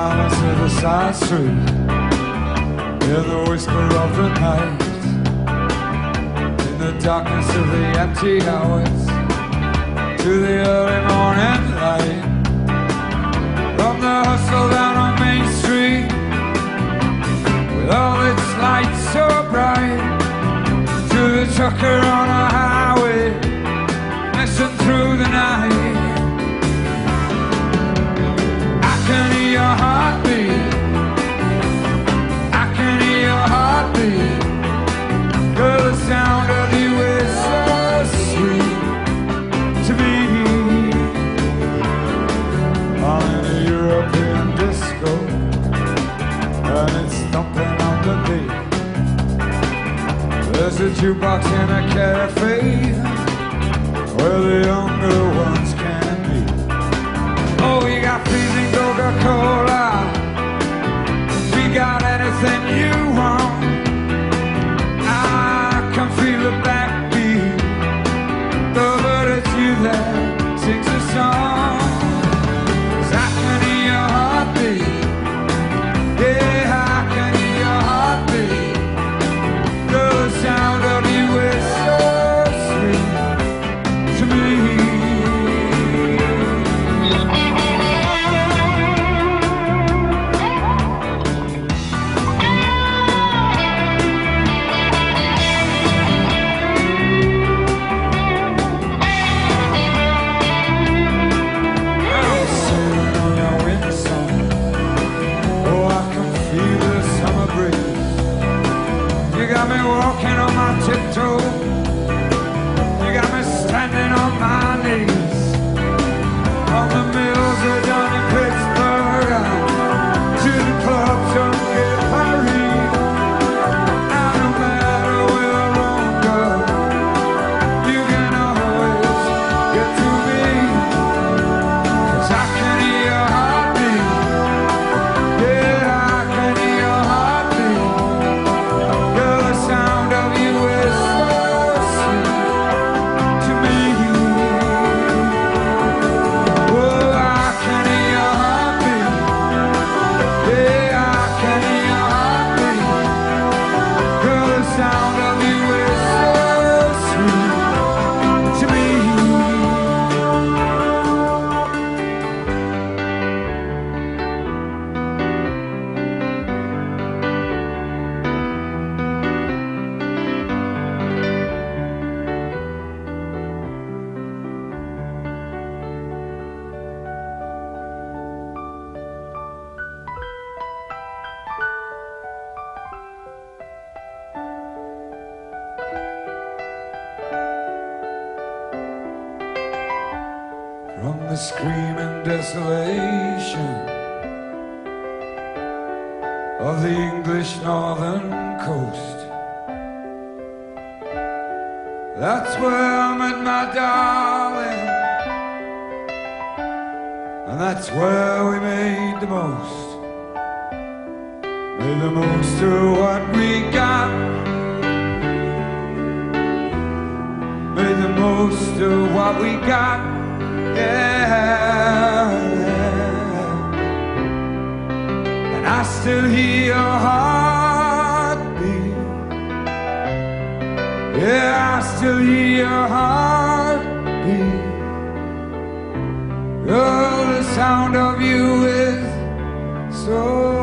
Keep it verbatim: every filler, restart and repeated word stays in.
silence of the side street, in the whisper of the night, in the darkness of the empty hours, to the early morning light, from the hustle down on Main Street, with all its lights so bright, to the trucker on a highway, listen through the night. I can hear your heartbeat, I can hear your heartbeat, girl, the sound of you is so sweet to me. I'm in a European disco, and it's thumping on the beat. There's a jukebox in a cafe, where the younger ones can meet. Oh, we got freezing Coca-Cola, we got anything you want. I can feel the backbeat, though, but it's you that sings the song. 'Cause I can hear your heartbeat, yeah, I can hear your heartbeat, girl, the sound of you is so sweet to me. You got me walking on my tiptoe, you got me standing on my knees, on the mills of down in Pittsburgh, to the clubs of Paris. And no matter where the road goes, you can always get to me. 'Cause I can hear your heartbeat, yeah, I can hear your heartbeat, girl, the sound of you is so sweet to me. Oh, I can hear your heartbeat, yeah, I can hear your heartbeat, girl, the sound of you is so sweet to me. From the screaming desolation of the English northern coast, that's where I met my darling, and that's where we made the most, made the most of what we got, made the most of what we got. Yeah, and I still hear your heartbeat, yeah, I still hear your heartbeat, oh, the sound of you is so